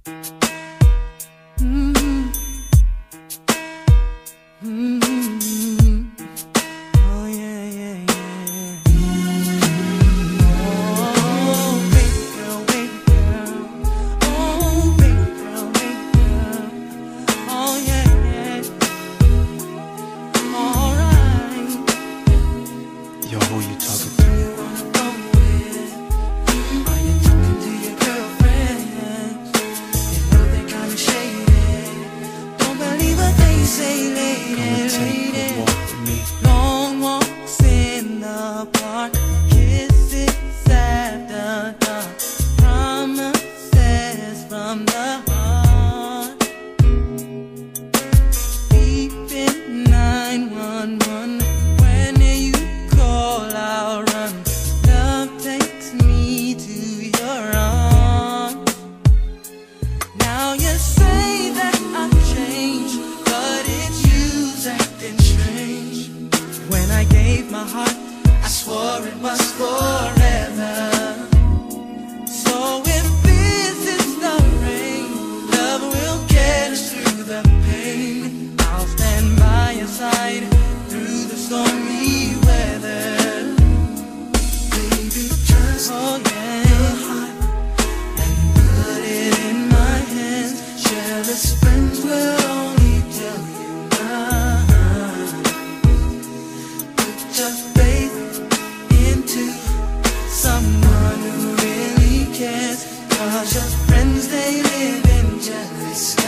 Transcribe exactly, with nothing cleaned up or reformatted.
Mm-hmm. Mm-hmm. Oh yeah, yeah, yeah. Oh, baby girl, baby girl. Oh, baby girl, baby girl. Oh yeah, yeah. All right. Yo, who you talking to? Who you wanna go with? Are you talking to your girlfriends? You know they're kinda shady. Don't believe what they say, lady, Come and take a lady. walk with me. Long walks in the park, kisses after dark, promises from the heart. Beeping nine one one, when you call I'll run. Love takes me to your arms. Now you say that I've changed, but it's you's acting strange. When I gave my heart, I swore it was forever. So if this is the rain, love will get us through the pain. I'll stand by your side through the stormy weather. Baby, just hold your heart and put it in my hands. Jealous friends will only tell you lies. Put your faith into someone who really cares, 'cause your friends, they live in jealousy.